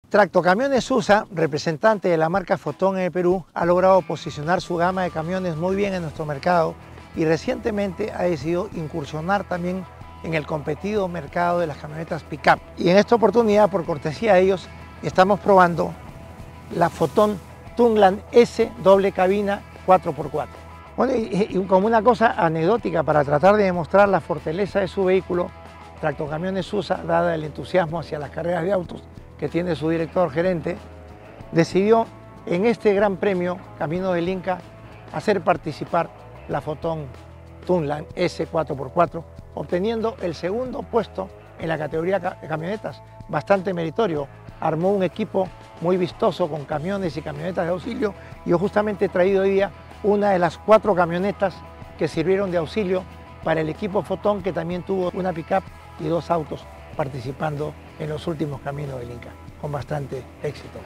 Tractocamiones USA, representante de la marca Fotón en el Perú, ha logrado posicionar su gama de camiones muy bien en nuestro mercado y recientemente ha decidido incursionar también en el competido mercado de las camionetas pick-up. Y en esta oportunidad, por cortesía de ellos, estamos probando la Fotón Tungland S doble cabina 4x4. Bueno, y como una cosa anecdótica para tratar de demostrar la fortaleza de su vehículo, Tractocamiones USA, dada el entusiasmo hacia las carreras de autos que tiene su director gerente, decidió en este gran premio Camino del Inca hacer participar la Fotón Tungland S 4x4, obteniendo el segundo puesto en la categoría de camionetas, bastante meritorio. Armó un equipo muy vistoso con camiones y camionetas de auxilio. Yo justamente he traído hoy día una de las 4 camionetas que sirvieron de auxilio para el equipo Fotón, que también tuvo una pick-up y 2 autos participando en los últimos Caminos del Inca, con bastante éxito.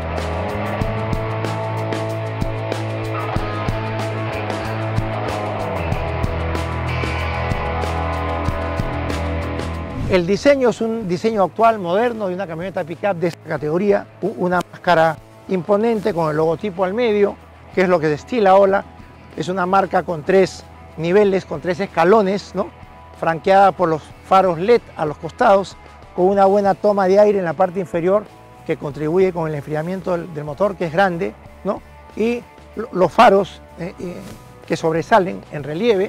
El diseño es un diseño actual, moderno, de una camioneta pick-up de esta categoría, una máscara imponente con el logotipo al medio, que es lo que destila Ola. Es una marca con 3 niveles, con 3 escalones, ¿no?, franqueada por los faros LED a los costados, con una buena toma de aire en la parte inferior que contribuye con el enfriamiento del motor, que es grande, ¿no?, y los faros que sobresalen en relieve.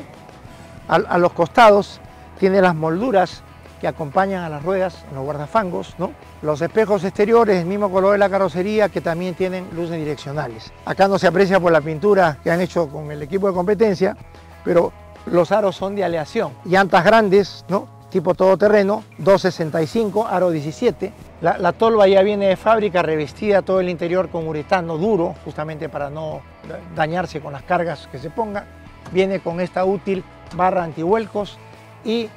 A los costados tiene las molduras que acompañan a las ruedas en los guardafangos, ¿no? Los espejos exteriores, el mismo color de la carrocería, que también tienen luces direccionales. Acá no se aprecia por la pintura que han hecho con el equipo de competencia, pero los aros son de aleación. Llantas grandes, ¿no?, tipo todoterreno, 265, aro 17. La tolva ya viene de fábrica, revestida todo el interior con uretano duro, justamente para no dañarse con las cargas que se ponga. Viene con esta útil barra antivuelcos y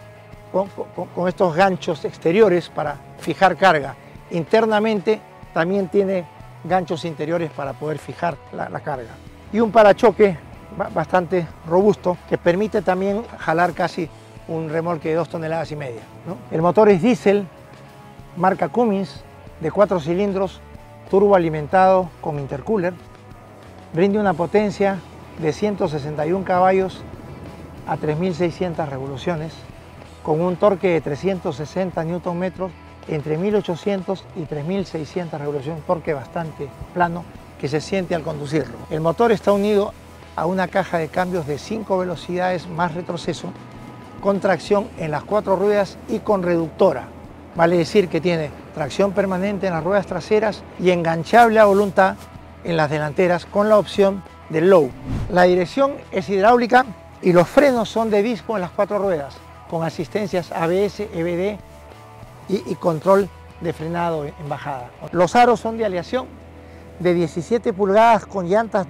con estos ganchos exteriores para fijar carga. Internamente también tiene ganchos interiores para poder fijar la carga. Y un parachoque bastante robusto que permite también jalar casi un remolque de 2,5 toneladas, ¿no? El motor es diésel, marca Cummins, de 4 cilindros, turbo alimentado con intercooler. Rinde una potencia de 161 caballos a 3.600 revoluciones, con un torque de 360 Nm entre 1.800 y 3.600 revoluciones, torque bastante plano que se siente al conducirlo. El motor está unido a una caja de cambios de 5 velocidades más retroceso, con tracción en las 4 ruedas y con reductora. Vale decir que tiene tracción permanente en las ruedas traseras y enganchable a voluntad en las delanteras, con la opción de low. La dirección es hidráulica y los frenos son de disco en las 4 ruedas, con asistencias ABS, EBD y control de frenado en bajada. Los aros son de aleación de 17 pulgadas con llantas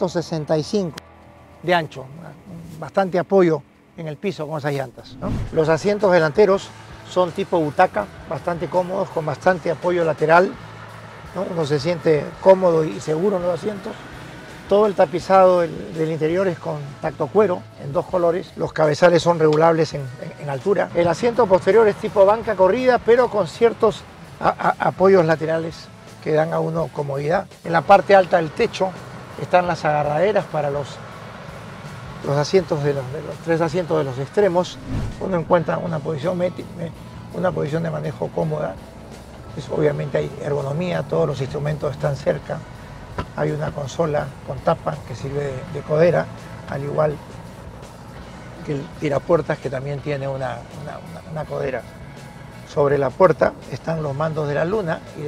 265 de ancho, bastante apoyo en el piso con esas llantas, ¿no? Los asientos delanteros son tipo butaca, bastante cómodos, con bastante apoyo lateral, ¿no? Uno se siente cómodo y seguro en los asientos. Todo el tapizado del interior es con tacto cuero en 2 colores. Los cabezales son regulables en altura. El asiento posterior es tipo banca corrida, pero con ciertos apoyos laterales que dan a uno comodidad. En la parte alta del techo están las agarraderas para los asientos de los 3 asientos de los extremos. Uno encuentra una posición de manejo cómoda. Obviamente hay ergonomía, todos los instrumentos están cerca. Hay una consola con tapa que sirve de codera, al igual que el tirapuertas, que también tiene una codera. Sobre la puerta están los mandos de la luna y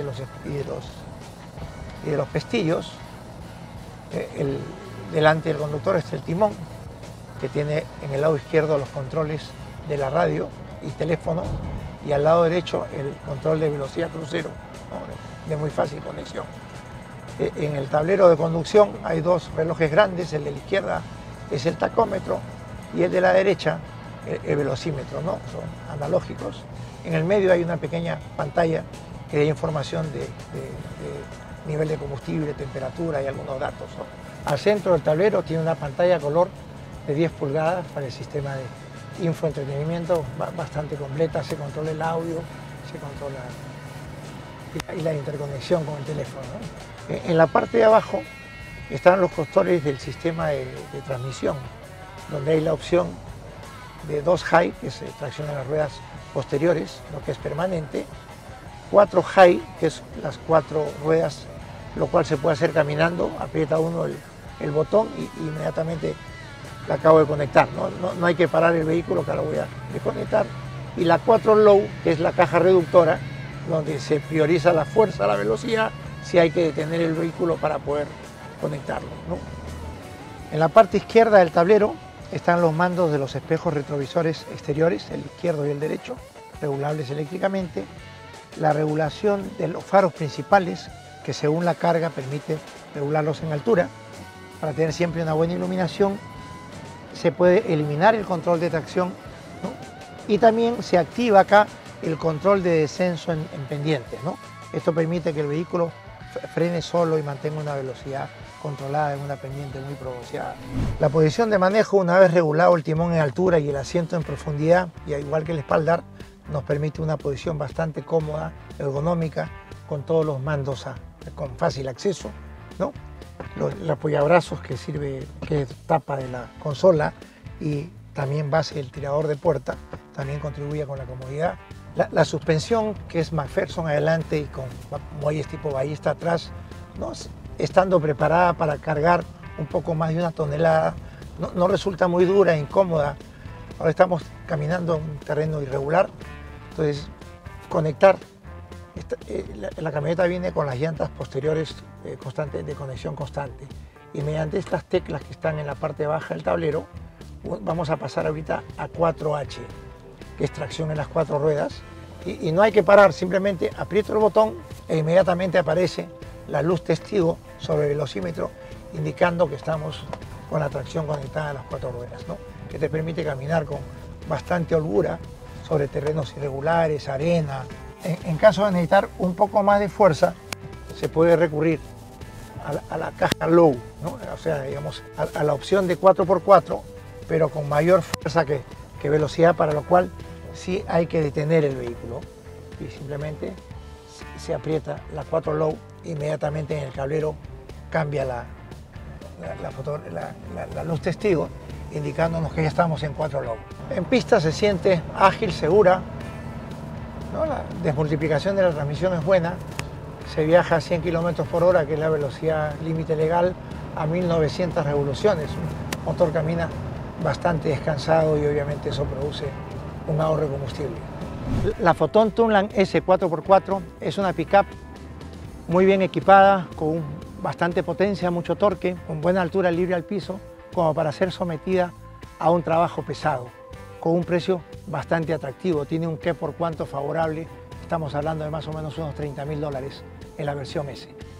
de los pestillos. Delante del conductor está el timón, que tiene en el lado izquierdo los controles de la radio y teléfono, y al lado derecho el control de velocidad crucero, ¿no?, de muy fácil conexión. En el tablero de conducción hay 2 relojes grandes, el de la izquierda es el tacómetro y el de la derecha el velocímetro, ¿no? Son analógicos. En el medio hay una pequeña pantalla que da información de nivel de combustible, temperatura y algunos datos, ¿no? Al centro del tablero tiene una pantalla a color de 10 pulgadas para el sistema de infoentretenimiento bastante completa. Se controla el audio, se controla y la interconexión con el teléfono, ¿no? En la parte de abajo están los controles del sistema de transmisión, donde hay la opción de 2 high, que se tracciona las ruedas posteriores, lo que es permanente, 4 high, que es las 4 ruedas, lo cual se puede hacer caminando, aprieta uno el botón y inmediatamente la acabo de conectar, no hay que parar el vehículo, que ahora voy a desconectar, y la 4 low, que es la caja reductora, donde se prioriza la fuerza, la velocidad, si hay que detener el vehículo para poder conectarlo, ¿no? En la parte izquierda del tablero están los mandos de los espejos retrovisores exteriores, el izquierdo y el derecho, regulables eléctricamente, la regulación de los faros principales, que según la carga permite regularlos en altura, para tener siempre una buena iluminación. Se puede eliminar el control de tracción, ¿no? Y también se activa acá el control de descenso en pendientes, ¿no? Esto permite que el vehículo frene solo y mantenga una velocidad controlada en una pendiente muy pronunciada. La posición de manejo, una vez regulado el timón en altura y el asiento en profundidad, y igual que el espaldar, nos permite una posición bastante cómoda, ergonómica, con todos los mandos con fácil acceso, ¿no? El apoyabrazos que sirve, que es tapa de la consola, y también base del tirador de puerta, también contribuye con la comodidad. La suspensión, que es McPherson adelante y con muelles tipo ballista atrás, ¿no? Estando preparada para cargar un poco más de 1 tonelada, no resulta muy dura e incómoda. Ahora estamos caminando en un terreno irregular, entonces conectar. La camioneta viene con las llantas posteriores constantes, de conexión constante, y mediante estas teclas que están en la parte baja del tablero vamos a pasar ahorita a 4H, que es tracción en las 4 ruedas, y no hay que parar, simplemente aprieto el botón e inmediatamente aparece la luz testigo sobre el velocímetro indicando que estamos con la tracción conectada a las 4 ruedas, ¿no? Que te permite caminar con bastante holgura sobre terrenos irregulares, arena. En caso de necesitar un poco más de fuerza, se puede recurrir a la caja low, ¿no? O sea, digamos, a la opción de 4x4, pero con mayor fuerza que velocidad, para lo cual sí hay que detener el vehículo, y simplemente se aprieta la 4 low, inmediatamente en el cablero cambia la luz testigo, indicándonos que ya estamos en 4 low. En pista se siente ágil, segura, ¿no? La desmultiplicación de la transmisión es buena, se viaja a 100 km/h, que es la velocidad límite legal, a 1900 revoluciones. El motor camina bastante descansado y obviamente eso produce un ahorro de combustible. La Foton Tunland S 4x4 es una pickup muy bien equipada, con bastante potencia, mucho torque, con buena altura libre al piso, como para ser sometida a un trabajo pesado, con un precio bastante atractivo. Tiene un qué por cuánto favorable, estamos hablando de más o menos unos $30.000 en la versión S.